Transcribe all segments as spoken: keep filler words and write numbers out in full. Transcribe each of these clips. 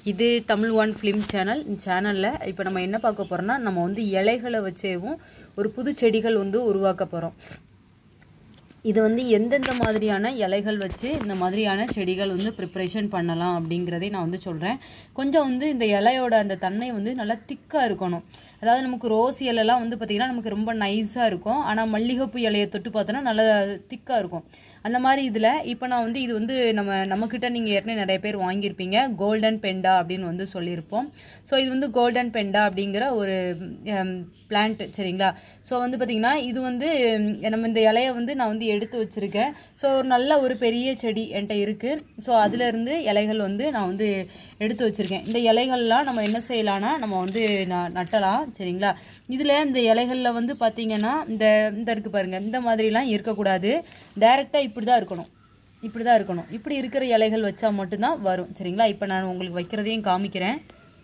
இது Tamil one film channel. இந்த சேனலில் இப்போ நம்ம என்ன பார்க்க போகிறோம்னா, நம்ம வந்து இலைகளை வச்சேவும் ஒரு புது செடிகள் வந்து உருவாக்க போகிறோம். இது வந்து எந்தெந்த மாதிரியான இலைகள் வச்சு இந்த மாதிரியான செடிகள் வந்து ப்ரிப்ரேஷன் பண்ணலாம் அப்படிங்கிறதே நான் வந்து சொல்கிறேன். கொஞ்சம் வந்து இந்த இலையோட அந்த தன்மை வந்து நல்லா திக்காக இருக்கணும். அதாவது நமக்கு ரோஸ் இலைலாம் வந்து பார்த்திங்கன்னா நமக்கு ரொம்ப நைஸாக இருக்கும். ஆனால் மல்லிகைப்பூ இலையை தொட்டு பார்த்தோன்னா நல்லா திக்காக இருக்கும். அந்த மாதிரி இதில் இப்போ நான் வந்து இது வந்து நம்ம நம்மக்கிட்ட நீங்கள் ஏற்கனவே நிறைய பேர் வாங்கியிருப்பீங்க. கோல்டன் பெண்டா அப்படின்னு வந்து சொல்லியிருப்போம். ஸோ இது வந்து கோல்டன் பெண்டா அப்படிங்கிற ஒரு பிளான்ட், சரிங்களா? ஸோ வந்து பார்த்திங்கன்னா இது வந்து நம்ம இந்த இலையை வந்து நான் வந்து எடுத்து வச்சுருக்கேன். ஸோ ஒரு நல்ல ஒரு பெரிய செடி என்கிட்ட இருக்குது. ஸோ அதுலேருந்து இலைகள் வந்து நான் வந்து எடுத்து வச்சுருக்கேன். இந்த இலைகள்லாம் நம்ம என்ன செய்யலாம்னா நம்ம வந்து நான் நட்டலாம், சரிங்களா? இதில் இந்த இலைகளில் வந்து பார்த்திங்கன்னா இந்த இந்த இருக்குது பாருங்கள், இந்த மாதிரிலாம் இருக்கக்கூடாது. டைரெக்டாக இப்படி தான் இருக்கணும், இப்படி தான் இருக்கணும். இப்படி இருக்கிற இலைகள் வச்சா மட்டும்தான் வரும், சரிங்களா? இப்போ நான் உங்களுக்கு வைக்கிறதையும் காமிக்கிறேன்.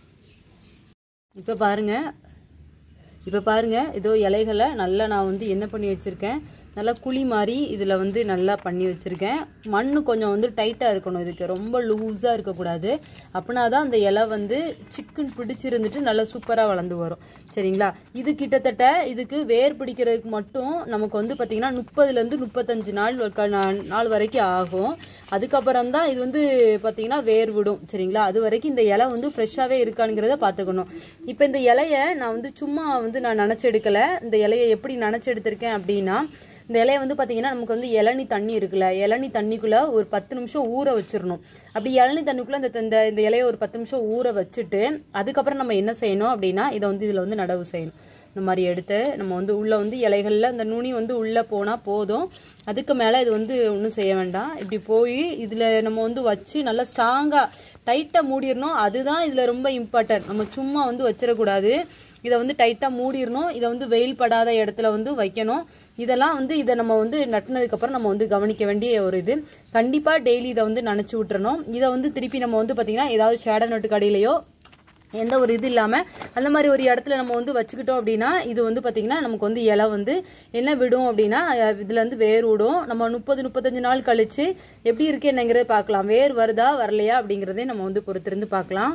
இப்போ பாருங்கள், இப்போ பாருங்கள், இதோ இலைகளை நல்லா நான் வந்து என்ன பண்ணி வச்சுருக்கேன், நல்லா குழி மாதிரி இதில் வந்து நல்லா பண்ணி வச்சுருக்கேன். மண் கொஞ்சம் வந்து டைட்டாக இருக்கணும், இதுக்கு ரொம்ப லூஸாக இருக்கக்கூடாது. அப்படின்னா தான் அந்த இலை வந்து சிக்கன் பிடிச்சிருந்துட்டு நல்லா சூப்பராக வளர்ந்து வரும், சரிங்களா? இது கிட்டத்தட்ட இதுக்கு வேர் பிடிக்கிறதுக்கு மட்டும் நமக்கு வந்து பார்த்திங்கன்னா முப்பதுலேருந்து முப்பத்தஞ்சு நாள் நாள் வரைக்கும் ஆகும். அதுக்கப்புறம் தான் இது வந்து பார்த்திங்கன்னா வேர் விடும், சரிங்களா? அது வரைக்கும் இந்த இலை வந்து ஃப்ரெஷ்ஷாகவே இருக்கானுங்கிறத பார்த்துக்கணும். இப்போ இந்த இலையை நான் வந்து சும்மா வந்து நான் நனைச்செடுக்கலை. இந்த இலையை எப்படி நனைச்செடுத்திருக்கேன் அப்படின்னா, இந்த இலையை வந்து பார்த்தீங்கன்னா நமக்கு வந்து இளநி தண்ணி இருக்குல்ல, இளநி தண்ணிக்குள்ளே ஒரு பத்து நிமிஷம் ஊற வச்சிடணும். அப்படி இளநி தண்ணிக்குள்ளே இந்த இந்த இலையை ஒரு பத்து நிமிஷம் ஊற வச்சுட்டு அதுக்கப்புறம் நம்ம என்ன செய்யணும் அப்படின்னா, இதை வந்து இதில் வந்து நடவு செய்யணும். இந்த மாதிரி எடுத்து நம்ம வந்து உள்ளே வந்து இலைகளில் இந்த நுனி வந்து உள்ளே போனால் போதும். அதுக்கு மேலே இது வந்து ஒன்றும் செய்ய வேண்டாம். இப்படி போய் இதில் நம்ம வந்து வச்சு நல்லா ஸ்ட்ராங்காக டைட்டாக மூடிடணும். அதுதான் இதில் ரொம்ப இம்பார்ட்டன்ட். நம்ம சும்மா வந்து வச்சிடக்கூடாது. இதை வந்து டைட்டாக மூடிடணும். இதை வந்து வெயில் படாத இடத்துல வந்து வைக்கணும். இதெல்லாம் வந்து இதை நம்ம வந்து நட்டினதுக்கப்புறம் நம்ம வந்து கவனிக்க வேண்டிய ஒரு இது. கண்டிப்பாக டெய்லி இதை வந்து நனைச்சி விட்டுறணும். இதை வந்து திருப்பி நம்ம வந்து பார்த்திங்கன்னா ஏதாவது ஷேடோ நட்டு கடையிலையோ எந்த ஒரு இது இல்லாமல் அந்த மாதிரி ஒரு இடத்துல நம்ம வந்து வச்சுக்கிட்டோம் அப்படின்னா இது வந்து பார்த்திங்கன்னா நமக்கு வந்து இலை வந்து என்ன விடும் அப்படின்னா இதில் வந்து வேர் விடும். நம்ம முப்பது முப்பத்தஞ்சு நாள் கழித்து எப்படி இருக்கு என்னங்கிறத பார்க்கலாம். வேர் வருதா வரலையா அப்படிங்கிறதே நம்ம வந்து பொறுத்திருந்து பார்க்கலாம்.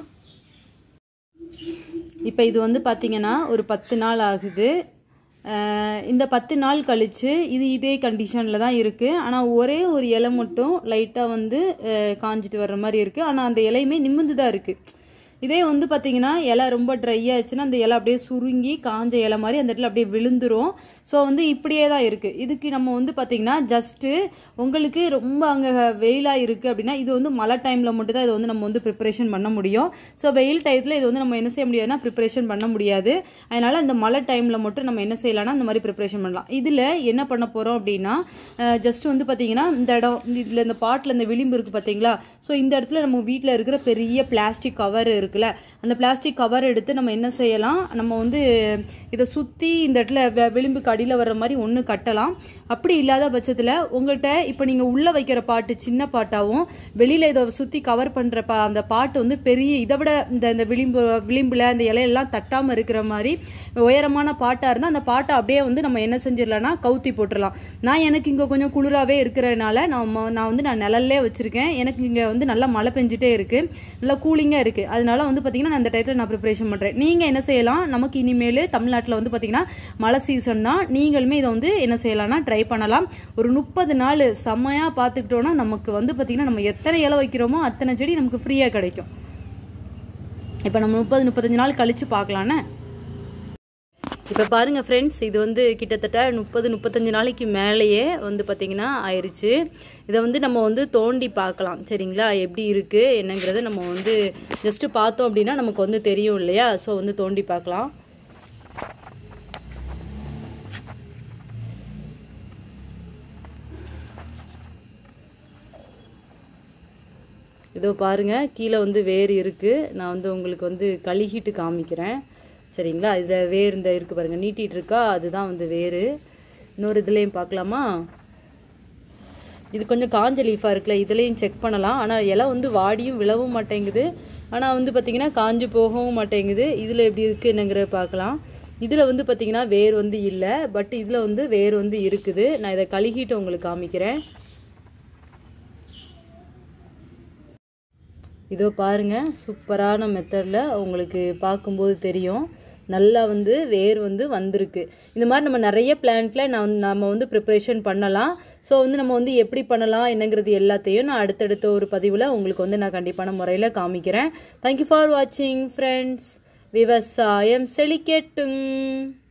இப்போ இது வந்து பார்த்திங்கன்னா ஒரு பத்து நாள் ஆகுது. இந்த பத்து நாள் கழித்து இது இதே கண்டிஷனில் தான் இருக்குது. ஆனால் ஒரே ஒரு இலை மட்டும் லைட்டாக வந்து காஞ்சிட்டு வர்ற மாதிரி இருக்குது. ஆனால் அந்த இலையுமே நிமிர்ந்து தான் இருக்குது. இதே வந்து பார்த்திங்கன்னா இலை ரொம்ப ட்ரை ஆச்சுன்னா அந்த இலை அப்படியே சுருங்கி காஞ்ச இலை மாதிரி அந்த இடத்துல அப்படியே விழுந்துரும். ஸோ வந்து இப்படியே தான் இருக்குது. இதுக்கு நம்ம வந்து பார்த்திங்கன்னா ஜஸ்ட்டு உங்களுக்கு ரொம்ப அங்கே வெயிலாக இருக்குது அப்படின்னா இது வந்து மழை டைமில் மட்டும் தான் இதை வந்து நம்ம வந்து ப்ரிப்பரேஷன் பண்ண முடியும். ஸோ வெயில் டயத்தில் இது வந்து நம்ம என்ன செய்ய முடியாதுன்னா ப்ரிப்பரேஷன் பண்ண முடியாது. அதனால் அந்த மழை டைமில் மட்டும் நம்ம என்ன செய்யலாம்னா இந்த மாதிரி ப்ரிப்பரேஷன் பண்ணலாம். இதில் என்ன பண்ண போகிறோம் அப்படின்னா ஜஸ்ட் வந்து பார்த்திங்கன்னா இந்த இடம் இதில் இந்த பாட்டில் இந்த விளிம்பு இருக்குது பார்த்தீங்களா? ஸோ இந்த இடத்துல நம்ம வீட்டில் இருக்கிற பெரிய பிளாஸ்டிக் கவர் இருக்குது, அந்த பிளாஸ்டிக் கவர் எடுத்து நம்ம என்ன செய்யலாம், நம்ம வந்து இதை சுற்றி இந்த இடத்துல விளிம்புக்கு அடியில் வர்ற மாதிரி ஒன்று கட்டலாம். அப்படி இல்லாத பட்சத்தில் உங்கள்கிட்ட இப்போ நீங்கள் உள்ளே வைக்கிற பாட்டு சின்ன பாட்டாகவும் வெளியில் இதை சுற்றி கவர் பண்ணுற பா அந்த பாட்டு வந்து பெரிய இதை விட இந்த இந்த விளிம்பு விளிம்பில் அந்த இலையெல்லாம் தட்டாமல் இருக்கிற மாதிரி உயரமான பாட்டாக இருந்தால் அந்த பாட்டை அப்படியே வந்து நம்ம என்ன செஞ்சிடலாம்னா கவுத்தி போட்டுடலாம். நான் எனக்கு இங்கே கொஞ்சம் குளிராகவே இருக்கிறதுனால நான் நான் வந்து நான் நிழல்லே வச்சுருக்கேன். எனக்கு இங்கே வந்து நல்லா மழை பெஞ்சிட்டே இருக்குது, நல்லா கூலிங்காக இருக்குது. அதனால வந்து பார்த்திங்கன்னா நான் அந்த டயத்தில் நான் ப்ரிப்பரேஷன் பண்ணுறேன். நீங்கள் என்ன செய்யலாம், நமக்கு இனிமேல் தமிழ்நாட்டில் வந்து பார்த்திங்கன்னா மழை சீசன் தான். நீங்களுமே இதை வந்து என்ன செய்யலாம்னா ட்ரை பண்ணலாம். ஒரு முப்பது நாள் செம்மையாக பார்த்துக்கிட்டோன்னா நமக்கு வந்து பார்த்திங்கன்னா நம்ம எத்தனை இலை வைக்கிறோமோ அத்தனை செடி நமக்கு ஃப்ரீயாக கிடைக்கும். இப்போ நம்ம முப்பது முப்பத்தஞ்சு நாள் கழித்து பார்க்கலான்னு. இப்போ பாருங்கள் ஃப்ரெண்ட்ஸ், இது வந்து கிட்டத்தட்ட முப்பது முப்பத்தஞ்சு நாளைக்கு மேலேயே வந்து பார்த்திங்கன்னா ஆயிடுச்சு. இதை வந்து நம்ம வந்து தோண்டி பார்க்கலாம், சரிங்களா? எப்படி இருக்குது என்னங்கிறத நம்ம வந்து ஜஸ்ட்டு பார்த்தோம் அப்படின்னா நமக்கு வந்து தெரியும் இல்லையா? ஸோ வந்து தோண்டி பார்க்கலாம். இதோ பாருங்கள், கீழே வந்து வேர் இருக்குது. நான் வந்து உங்களுக்கு வந்து கழுகிட்டு காமிக்கிறேன், சரிங்களா? இதில் வேர் இந்த இருக்குது பாருங்கள், நீட்டிகிட்டு இருக்கா, அதுதான் வந்து வேர். இன்னொரு இதுலேயும் பார்க்கலாமா? இது கொஞ்சம் காஞ்ச லீஃபாக இருக்குல்ல, இதுலேயும் செக் பண்ணலாம். ஆனால் இலை வந்து வாடியும் விழவும் மாட்டேங்குது, ஆனால் வந்து பார்த்திங்கன்னா காஞ்சு போகவும் மாட்டேங்குது. இதில் எப்படி இருக்குது என்னங்கிற பார்க்கலாம். இதில் வந்து பார்த்திங்கன்னா வேர் வந்து இல்லை, பட் இதில் வந்து வேர் வந்து இருக்குது. நான் இதை கழுகிட்டு உங்களுக்கு காமிக்கிறேன். இதோ பாருங்கள், சூப்பரான மெத்தடில் உங்களுக்கு பார்க்கும்போது தெரியும், நல்லா வந்து வேர் வந்து வந்திருக்கு. இந்த மாதிரி நம்ம நிறைய பிளான்ட்டில் நான் நம்ம வந்து ப்ரிப்பரேஷன் பண்ணலாம். ஸோ வந்து நம்ம வந்து எப்படி பண்ணலாம் என்னங்கிறது எல்லாத்தையும் நான் அடுத்தடுத்த ஒரு பதிவில் உங்களுக்கு வந்து நான் கண்டிப்பான முறையில் காமிக்கிறேன். தேங்க்யூ ஃபார் வாட்சிங் ஃப்ரெண்ட்ஸ். விவசாயம் செழிக்கட்டும்.